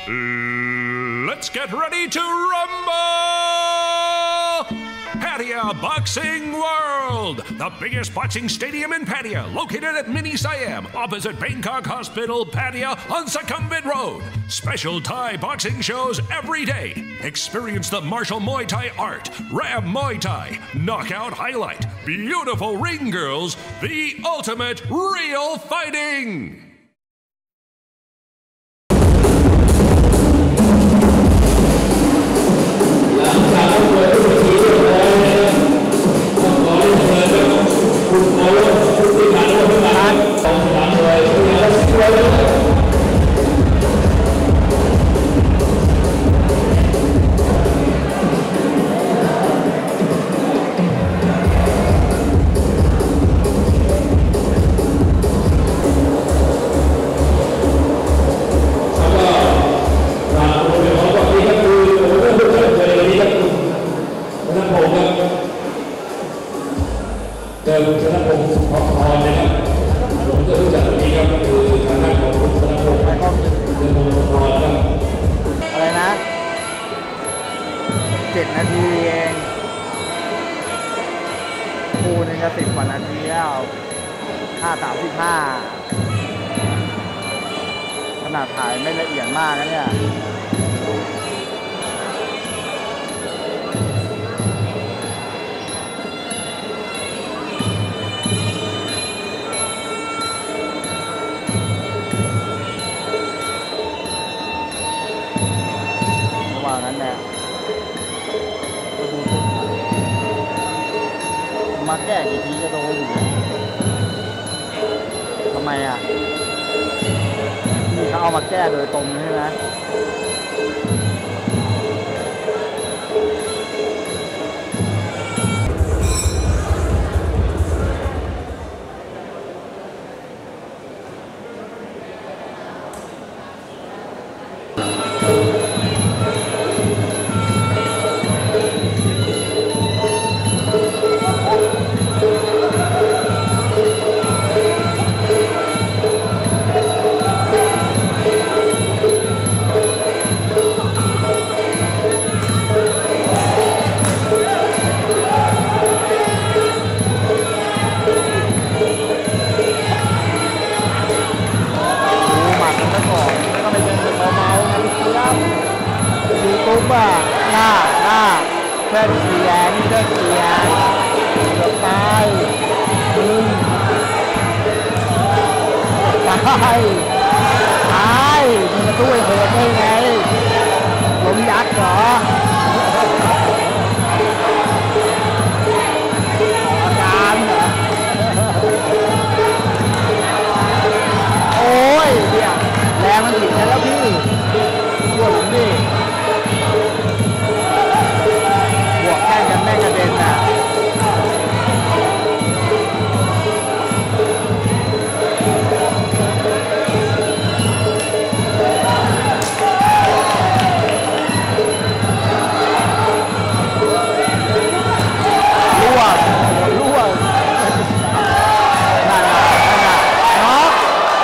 Let's get ready to rumble! Pattaya Boxing World, the biggest boxing stadium in Pattaya, located at Mini Siam, opposite Bangkok Hospital, Pattaya, on Sukhumvit Road. Special Thai boxing shows every day. Experience the martial Muay Thai art, Ram Muay Thai, knockout highlight, beautiful ring girls, the ultimate real fighting! 7 นาทีเองคูนึงจะ10 กว่านาทีแล้ว5:35ขนาดถ่ายไม่ละเอียดมากนะเนี่ยระหว่างนั้นเนี่ยมาแก้กี่ทีก็โดนอยู่ทำไมอ่ะนี่เขาเอามาแก้โดยตรงใช่ไหมแค่เสียงเกือบตายตายมึงมาตู้ไอ้โหดได้ไงล้มยักษ์เหรออาการเหรอโอ้ยเนี่ยแรงมันถึงแล้วพี่ปวดผมดิบวกแข่งกันแม่งกระเด็นน่ะรั่วนั่นน็อก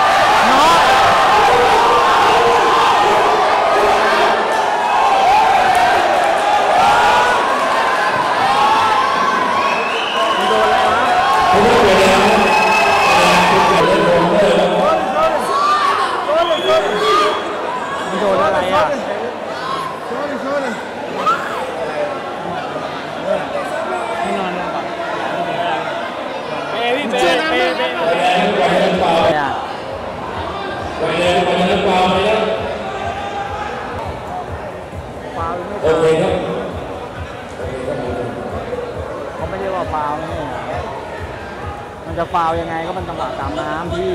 โดนอะไรอ่ะโอเคครับเขาไม่ได้ว่าฟาวนี่มันจะฟาวยังไงก็มันจังหวะตามน้ำพี่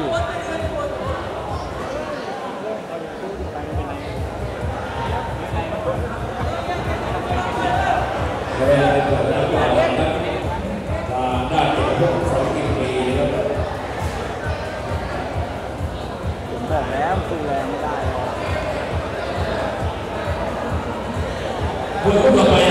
ผมบอกแล้วสู้แรงไม่ได้หรอก